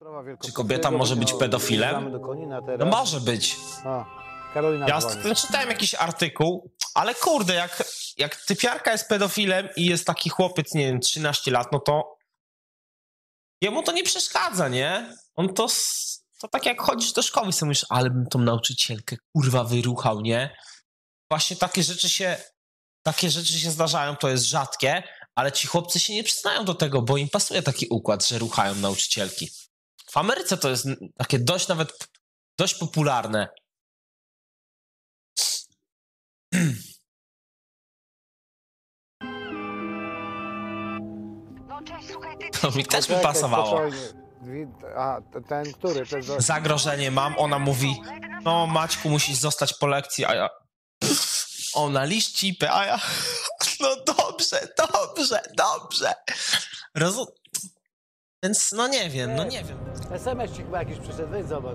Czy kobieta może być pedofilem? No może być. Ja czytałem jakiś artykuł, ale kurde, jak typiarka jest pedofilem i jest taki chłopiec, nie wiem, 13 lat, no to jemu to nie przeszkadza, nie? On to tak jak chodzisz do szkoły, sobie myślisz, ale bym tą nauczycielkę kurwa wyruchał, nie? Właśnie takie rzeczy się zdarzają, to jest rzadkie, ale ci chłopcy się nie przyznają do tego, bo im pasuje taki układ, że ruchają nauczycielki. W Ameryce to jest takie dość popularne. No cześć, słuchaj, To mi też by pasowało. A ten, który? Zagrożenie mam, ona mówi, no Maćku, musisz zostać po lekcji, a ja... Ona liścipy, a ja... No dobrze. Więc no nie wiem. SMS ci chyba jakiś przyszedł, weź zobacz.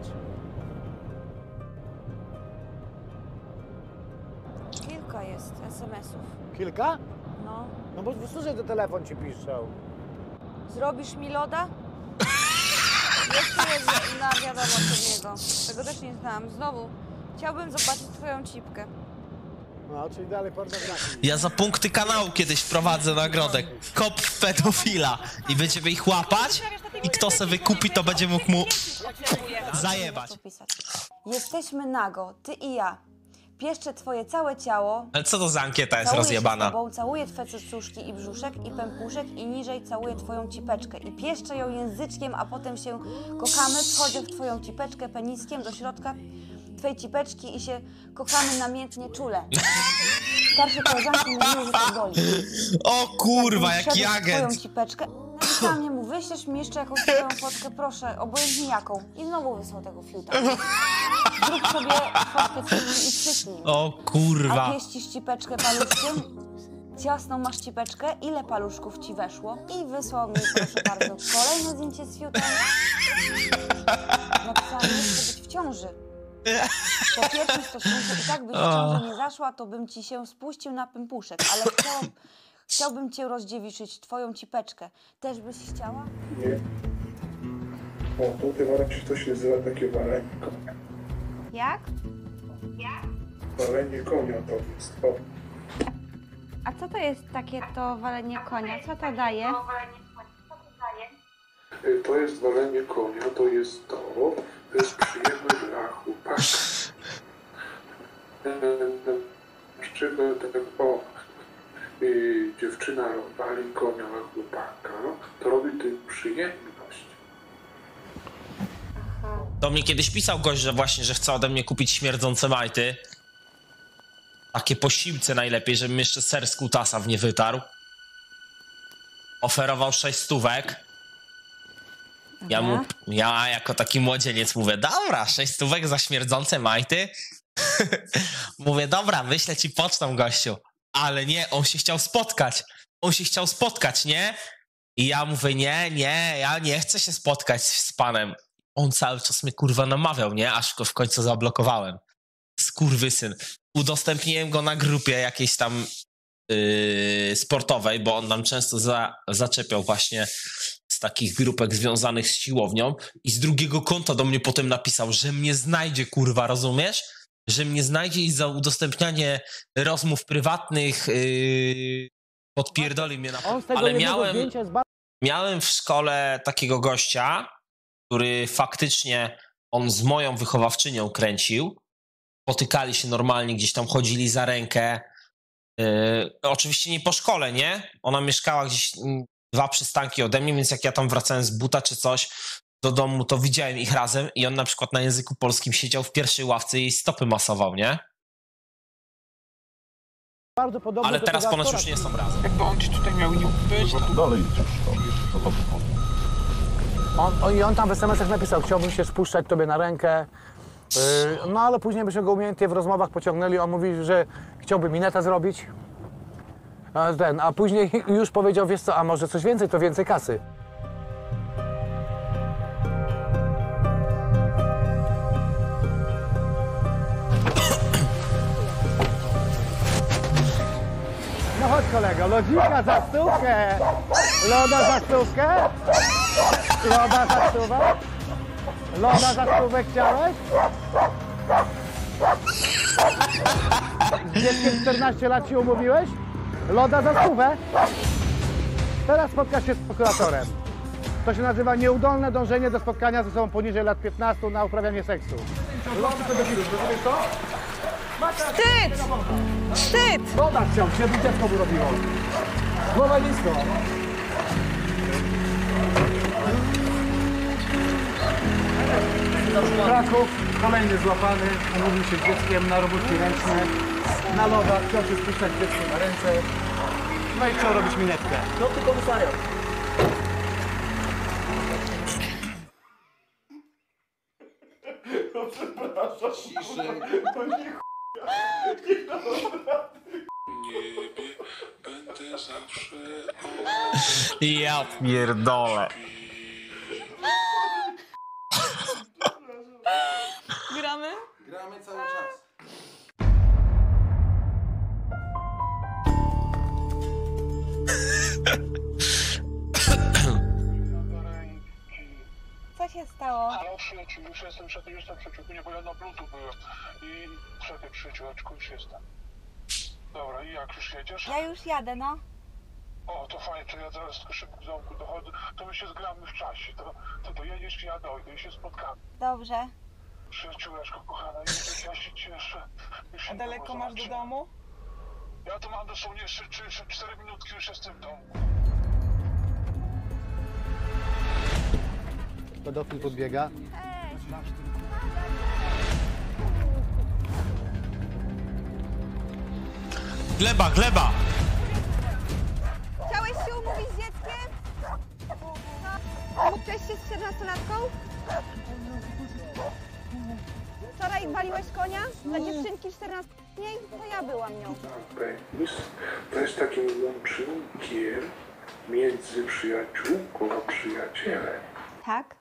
kilka jest SMS-ów. Kilka? No. No bo słuchaj, to telefon ci piszą. Zrobisz mi loda? Jeszcze jedna wiadomość od niego. Tego też nie znam. Znowu, chciałbym zobaczyć twoją cipkę. No, czyli dalej pornografii. Ja za punkty kanału kiedyś wprowadzę nagrodę. Kop pedofila. I będziemy ich łapać i kto se wykupi, to będzie mógł mu zajebać. Jesteśmy nago, ty i ja. Pieszczę twoje całe ciało. Ale co to za ankieta jest Całuję rozjebana? się z tobą, całuję twoje cycuszki i brzuszek i pępuszek i niżej całuję twoją cipeczkę. I pieszczę ją języczkiem, a potem się kochamy, wchodzę w twoją cipeczkę peniskiem do środka twojej cipeczki i się kochamy namiętnie, czule. Starsze koleżanki mówiły, że to boli. O kurwa, jaki Twoją agent! cipeczkę. Napisała mnie mu, wyślesz mi jeszcze jakąś swoją fotkę, proszę, obojętnie jaką. I znowu wysłał tego fiuta. Zrób sobie fotkę cipki i przyśnij. O A kurwa. pieścisz cipeczkę paluszkiem? Ciasną masz cipeczkę? Ile paluszków ci weszło? I wysłał mi, proszę bardzo, kolejne zdjęcie z fiutem. Napisałam, nie chcę być w ciąży. Po pierwszym stosunku i tak byś w ciąży nie zaszła, to bym ci się spuścił na pępuszek, ale chciałbym cię rozdziewiczyć, twoją cipeczkę. Też byś chciała? Nie. O, to chyba to się nazywa takie walenie konia. Jak? Walenie konia to jest. O. A co to jest takie to walenie konia? Co to daje? To jest walenie konia, to jest przyjemność dla chłopaka. Na przykład dziewczyna wali konia na chłopaka, to robi tym przyjemność. Do mnie kiedyś pisał gość, że właśnie, że chce ode mnie kupić śmierdzące majty. Takie po siłce najlepiej, żebym jeszcze ser z kutasa w nie wytarł. Oferował 6 stówek. Ja jako taki młodzieniec mówię, dobra, 6 stówek za śmierdzące majty. Mówię, dobra, wyślę ci pocztą, gościu. Ale nie, on się chciał spotkać, nie? I ja mówię, nie, ja nie chcę się spotkać z panem. On cały czas mnie kurwa namawiał, nie? Aż go w końcu zablokowałem. Skurwysyn. Udostępniłem go na grupie jakiejś tam sportowej, bo on nam często zaczepiał właśnie z takich grupek związanych z siłownią i z drugiego konta do mnie potem napisał, że mnie znajdzie, kurwa, rozumiesz? Że mnie znajdzie i za udostępnianie rozmów prywatnych podpierdoli mnie na... Ale miałem w szkole takiego gościa, który faktycznie on z moją wychowawczynią kręcił. Potykali się normalnie, gdzieś tam chodzili za rękę. Oczywiście nie po szkole, nie? Ona mieszkała gdzieś 2 przystanki ode mnie, więc jak ja tam wracałem z buta czy coś do domu, to widziałem ich razem i on na przykład na języku polskim siedział w pierwszej ławce i jej stopy masował, nie? Bardzo podobnie. Ale teraz ponoć już nie są razem. Jakby on ci tutaj miał nie być, to... Dalej idziesz, On tam w SMS-ach napisał, chciałbym się spuszczać tobie na rękę. No ale później byśmy go umiejętnie w rozmowach pociągnęli. On mówi, że chciałby minetę zrobić. A później już powiedział, wiesz co, a może coś więcej, to więcej kasy. No chodź kolego, lodzika za stówkę. Loda za stówkę? Loda za stówę? Loda za stówę chciałeś? Z dzieckiem 14 lat się umówiłeś? Loda za stówę? Teraz spotkasz się z prokuratorem. To się nazywa nieudolne dążenie do spotkania ze sobą poniżej lat 15 na uprawianie seksu. Lody pedofilów, rozumiesz to? Wstyd! Wstyd! Loda chciał, się dziecko mu robiło. Głowa nisko. Kraków, kolejny złapany, umówił się z dzieckiem na robótki ręczne, na lodach, chciał się spuszczać dziecko na ręce, no i chciał robić minetkę. No tylko komisariat. No przepraszam. Ciszej. Niebie będę zawsze. Ja pierdolę. Gramy? Gramy cały czas. Co się stało? Halo, przyjaciół, już jestem przyjaciół, nie, bo ja na blutu byłem. I czekaj, przyjaciółeczku, już jestem. Dobra, i jak już jedziesz? Ja już jadę, no. O, to fajnie, to ja zaraz tylko szybko do domku dochodzę, to my się zgramy w czasie, to dojedziesz i ja dojdę i się spotkamy. Dobrze. Przyjaciółeczko, kochana, ja się cieszę. A daleko masz do domu? Ja to mam dosłownie jeszcze 4 minutki, już jestem w domu. Pedofil podbiega. Gleba, gleba! Chciałeś się umówić z dzieckiem? Umówiłeś się z 14-latką? Wczoraj waliłeś konia dla dziewczynki 14-letniej? To ja byłam nią. Penis to jest takim łącznikiem między przyjaciółką a przyjacielem. Tak?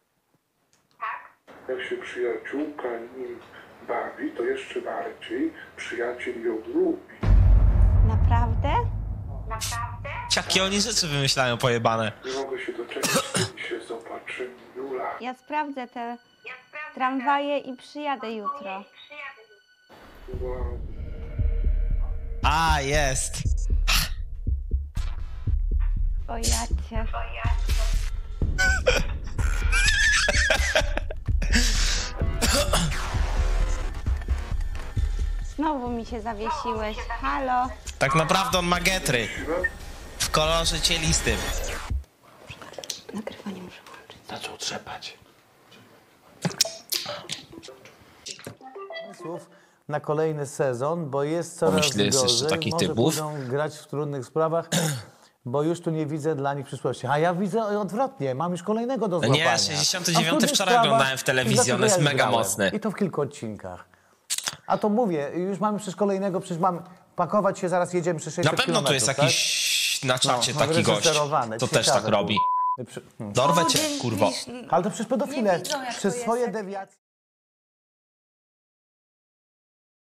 Jak się przyjaciółka nim bawi, to jeszcze bardziej przyjaciel ją lubi. Naprawdę? Jakie oni rzeczy wymyślają pojebane. Nie mogę się doczekać, kiedy się zobaczymy, Jula. Ja sprawdzę te tramwaje i przyjadę jutro. Wow. A, jest. O jacie. Znowu mi się zawiesiłeś. Halo? Tak naprawdę on ma getry. W kolorze cielistym. Nagrywanie muszę włączyć. Zaczął trzepać. Słów na kolejny sezon, bo jest coraz Pomyślisz jeszcze gorzej. takich Może typów? pójdą grać w trudnych sprawach, bo już tu nie widzę dla nich przyszłości. A ja widzę odwrotnie, mam już kolejnego do złapania. Nie, A w 69 trudnych wczoraj sprawach- oglądałem w telewizji, Dlaczego on jest ja już mega grałem? mocny. I to w kilku odcinkach. A to mówię, już mamy przecież kolejnego, przecież mam pakować się, zaraz jedziemy przy 600 Na pewno tu jest kilometrów, jakiś na czacie No, taki gość, wyreżyserowane, to też ciekawe tak robi. było. Dorwę cię, kurwo. Ale to przecież pedofile Nie widzą, jak to przez jest, swoje jak- dewiacje...